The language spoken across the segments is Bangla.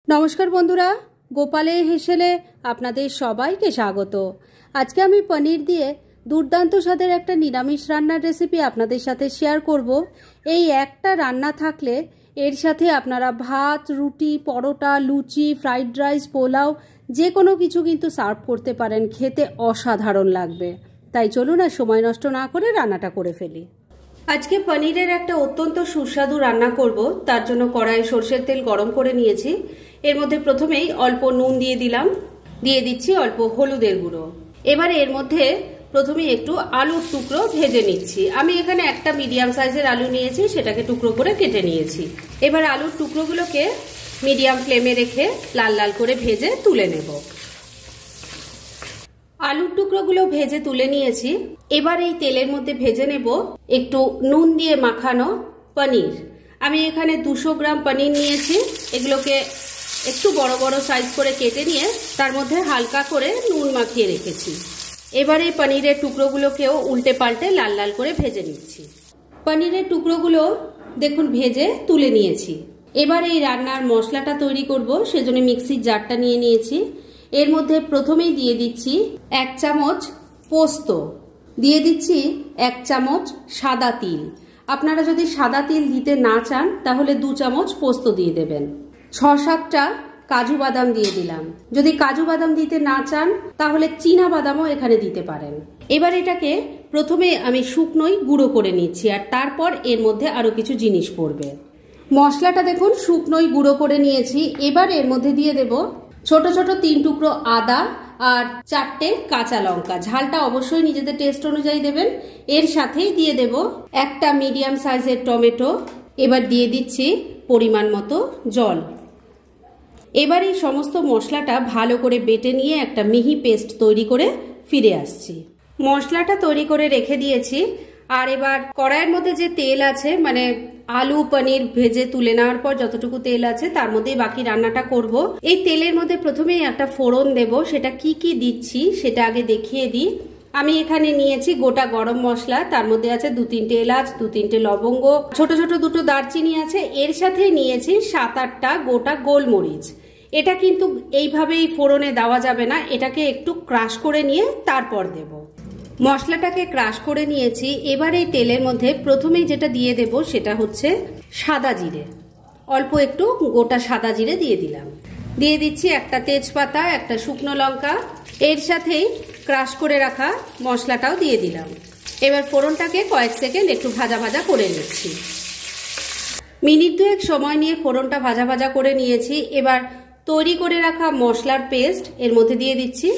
নমস্কার বন্ধুরা, গোপালের হেসেলে আপনাদের সবাইকে স্বাগত। আজকে আমি পনির দিয়ে দুর্দান্ত স্বাদের একটা নিরামিষ রান্নার রেসিপি আপনাদের সাথে শেয়ার করব। এই একটা রান্না থাকলে এর সাথে আপনারা ভাত, রুটি, পরোটা, লুচি, ফ্রাইড রাইস, পোলাও যে কোনো কিছু কিন্তু সার্ভ করতে পারেন। খেতে অসাধারণ লাগবে। তাই চলুন আর সময় নষ্ট না করে রান্নাটা করে ফেলি। আজকে পনিরের একটা অত্যন্ত সুস্বাদু রান্না করব। তার জন্য কড়াইয়ে সরষের তেল গরম করে নিয়েছি। এর মধ্যে প্রথমেই অল্প নুন দিয়ে দিলাম, দিয়ে দিচ্ছি অল্প হলুদের গুঁড়ো। এবারে এর মধ্যে প্রথমেই একটু আলুর টুকরো ভেজে নিচ্ছি। আমি এখানে একটা মিডিয়াম সাইজের আলু নিয়েছি, সেটাকে টুকরো করে কেটে নিয়েছি। এবার আলুর টুকরোগুলোকে মিডিয়াম ফ্লেমে রেখে লাল লাল করে ভেজে তুলে নেব। আলুর টুকরোগুলো ভেজে তুলে নিয়েছি। এবার এই তেলের মধ্যে ভেজে নেব একটু নুন দিয়ে মাখানো পনির। আমি এখানে 200 গ্রাম পনির নিয়েছি। এগুলোকে একটু বড় বড় সাইজ করে কেটে নিয়ে তার মধ্যে হালকা করে নুন মাখিয়ে রেখেছি। এবার এই পনিরের টুকরোগুলোকেও উল্টে পাল্টে লাল লাল করে ভেজে নিচ্ছি। পনিরের টুকরোগুলো দেখুন ভেজে তুলে নিয়েছি। এবার এই রান্নার মশলাটা তৈরি করব, সেজন্য মিক্সির জারটা নিয়ে নিয়েছি। এর মধ্যে প্রথমেই দিয়ে দিচ্ছি 1 চামচ পোস্ত, দিয়ে দিচ্ছি 1 চামচ সাদা তিল। আপনারা যদি সাদা তিল দিতে না চান তাহলে 2 চামচ পোস্ত দিয়ে দেবেন। 6-7টা কাজু বাদাম দিয়ে দিলাম। যদি কাজু বাদাম দিতে না চান তাহলে চীনা বাদামও এখানে দিতে পারেন। এবার এটাকে প্রথমে আমি শুকনোই গুঁড়ো করে নিচ্ছি, আর তারপর এর মধ্যে আরো কিছু জিনিস পড়বে। মশলাটা দেখুন শুকনোই গুঁড়ো করে নিয়েছি। এবার এর মধ্যে দিয়ে দেব ছোট ছোট 3 টুকরো আদা আর 4টে কাঁচা লঙ্কা। ঝালটা অবশ্যই নিজেদের টেস্ট অনুযায়ী দেবেন। এর সাথেই দিয়ে দেব একটা মিডিয়াম সাইজের টমেটো। এবার দিয়ে দিচ্ছি পরিমাণ মতো জল। এবার এই সমস্ত মশলাটা ভালো করে বেটে নিয়ে একটা মিহি পেস্ট তৈরি করে ফিরে আসছি। মশলাটা তৈরি করে রেখে দিয়েছি। আর এবার কড়াইয়ের মধ্যে যে তেল আছে, মানে আলু পনির ভেজে তুলে নেওয়ার পর যতটুকু তেল আছে তার মধ্যেই বাকি রান্নাটা করব। এই তেলের মধ্যে প্রথমেই একটা ফোড়ন দেব। সেটা কি কি দিচ্ছি সেটা আগে দেখিয়ে দিই। আমি এখানে নিয়েছি গোটা গরম মশলা, তার মধ্যে আছে 2-3টে এলাচ, 2-3টে লবঙ্গ, ছোট ছোট 2টো দারচিনি আছে। এর সাথে নিয়েছি 7-8টা গোটা গোলমরিচ। এটা কিন্তু এইভাবেই ফোড়নে দেওয়া যাবে না, এটাকে একটু ক্রাশ করে নিয়ে তারপর দেব। মশলাটাকে ক্রাশ করে নিয়েছি। এবার এই তেলের মধ্যে প্রথমেই যেটা দিয়ে দেব সেটা হচ্ছে সাদা জিরে। অল্প একটু গোটা সাদা জিরে দিয়ে দিলাম। দিয়ে দিচ্ছি একটা তেজপাতা, একটা শুকনো লঙ্কা। এর সাথেই ক্রাশ করে রাখা মশলাটাও দিয়ে দিলাম। এবার ফোড়নটাকে কয়েক সেকেন্ড একটু ভাজা ভাজা করে নিচ্ছি। মিনিট 2 সময় নিয়ে ফোড়নটা ভাজা ভাজা করে নিয়েছি। এবার তৈরি করে রাখা মশলার পেস্ট এর মধ্যে দিয়ে দিচ্ছি।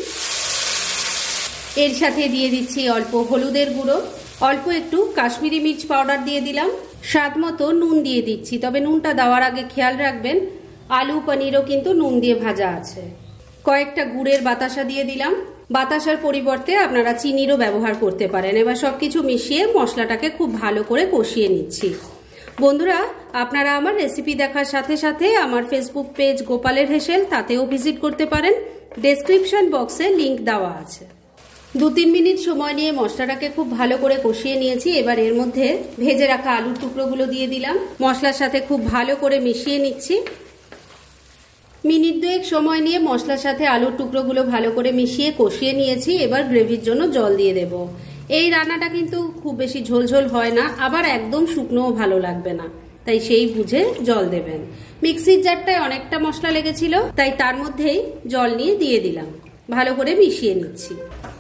এর সাথে দিয়ে দিচ্ছি অল্প হলুদের গুঁড়ো, অল্প একটু কাশ্মীরি মির্চ পাউডার দিয়ে দিলাম, স্বাদ মতো নুন দিয়ে দিচ্ছি। তবে নুনটা দেওয়ার আগে খেয়াল রাখবেন আলু পনিরও কিন্তু নুন দিয়ে ভাজা আছে। কয়েকটা গুড়ের বাতাসা দিয়ে দিলাম। বাতাসার পরিবর্তে আপনারা চিনিরও ব্যবহার করতে পারেন। এবার সবকিছু মিশিয়ে মশলাটাকে খুব ভালো করে কষিয়ে নিচ্ছি। বন্ধুরা, আপনারা আমার রেসিপি দেখার সাথে সাথে আমার ফেসবুক পেজ গোপালের হেসেল, তাতেও ভিজিট করতে পারেন। ডেসক্রিপশন বক্সে লিংক দেওয়া আছে। 2-3 মিনিট সময় নিয়ে মশলাটাকে খুব ভালো করে কষিয়ে নিয়েছি। এবার এর মধ্যে ভেজে রাখা আলুর টুকরোগুলো দিয়ে দিলাম। মশলার সাথে খুব ভালো করে মিশিয়ে নিচ্ছি। মিনিট 2 সময় নিয়ে মশলার সাথে আলুর টুকরোগুলো ভালো করে মিশিয়ে কষিয়ে নিয়েছি। এবার গ্রেভির জন্য জল দিয়ে দেব। এই রান্নাটা কিন্তু খুব বেশি ঝোলঝোল হয় না, আবার একদম শুকনোও ভালো লাগবে না, তাই সেই বুঝে জল দেবেন। মিক্সির জারটায় অনেকটা মশলা লেগেছিল, তাই তার মধ্যেই জল নিয়ে দিয়ে দিলাম। ভালো করে মিশিয়ে নিচ্ছি।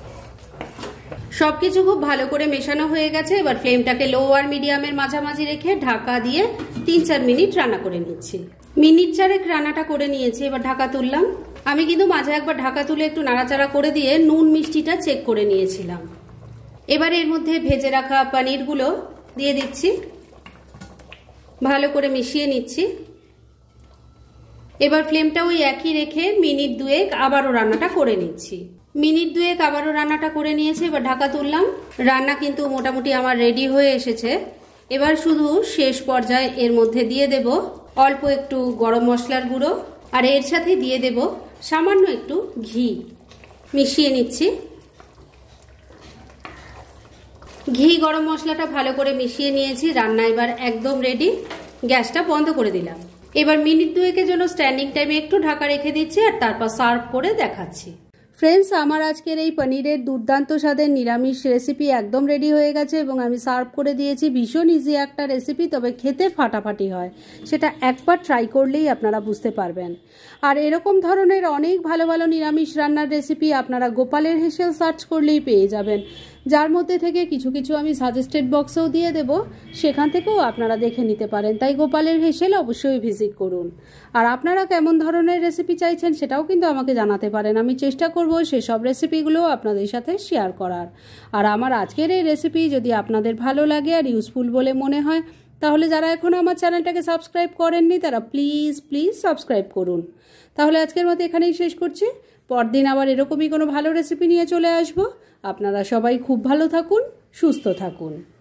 সবকিছু খুব ভালো করে মেশানো হয়ে গেছে। এবার ফ্লেমটাকে লো আর মিডিয়ামের মাঝামাঝি রেখে ঢাকা দিয়ে 3-4 মিনিট রান্না করে নিচ্ছি। মিনিট 4 রান্নাটা করে নিয়েছি। এবার ঢাকা তুললাম। আমি কিন্তু মাঝে একবার ঢাকা তুলে একটু নাড়াচাড়া করে দিয়ে নুন মিষ্টিটা চেক করে নিয়েছিলাম। এবার এর মধ্যে ভেজে রাখা পনিরগুলো দিয়ে দিচ্ছি। ভালো করে মিশিয়ে নিচ্ছি। এবার ফ্লেমটা ওই একই রেখে মিনিট 2 আবারও রান্নাটা করে নিচ্ছি। মিনিট 2 আবারও রান্নাটা করে নিয়েছি। এবার ঢাকা তুললাম। রান্না কিন্তু মোটামুটি আমার রেডি হয়ে এসেছে। এবার শুধু শেষ পর্যায়ে এর মধ্যে দিয়ে দেব অল্প একটু গরম মশলার গুঁড়ো, আর এর সাথে দিয়ে দেব সামান্য একটু ঘি। মিশিয়ে নিচ্ছি। ঘি গরম মশলাটা ভালো করে মিশিয়ে নিয়েছি। রান্না এবার একদম রেডি। গ্যাসটা বন্ধ করে দিলাম। এবার মিনিট দুয়েকের জন্য স্ট্যান্ডিং টাইমে একটু ঢাকা রেখে দিচ্ছি আর তারপর সার্ভ করে দেখাচ্ছি। ফ্রেন্ডস, আমার আজকের এই পনিরের দুর্দান্ত স্বাদের নিরামিষ রেসিপি একদম রেডি হয়ে গেছে এবং আমি সার্ভ করে দিয়েছি। ভীষণ ইজি একটা রেসিপি, তবে খেতে ফাটাফাটি হয়। সেটা একবার ট্রাই করলেই আপনারা বুঝতে পারবেন। আর এরকম ধরনের অনেক ভালো ভালো নিরামিষ রান্নার রেসিপি আপনারা গোপালের হেসেল সার্চ করলেই পেয়ে যাবেন, যার মধ্যে থেকে কিছু কিছু আমি সাজেস্টেড বক্সেও দিয়ে দেব, সেখান থেকেও আপনারা দেখে নিতে পারেন। তাই গোপালের হেসেল অবশ্যই ভিজিট করুন। আর আপনারা কেমন ধরনের রেসিপি চাইছেন সেটাও কিন্তু আমাকে জানাতে পারেন। আমি চেষ্টা করব সেসব রেসিপিগুলো আপনাদের সাথে শেয়ার করার। আর আমার আজকের এই রেসিপি যদি আপনাদের ভালো লাগে আর ইউজফুল বলে মনে হয়, তাহলে যারা এখনও আমার চ্যানেলটাকে সাবস্ক্রাইব করেননি তারা প্লিজ সাবস্ক্রাইব করুন। তাহলে আজকের মতো এখানেই শেষ করছি। পরদিন আবার এরকমই কোনো ভালো রেসিপি নিয়ে চলে আসব। আপনারা সবাই খুব ভালো থাকুন, সুস্থ থাকুন।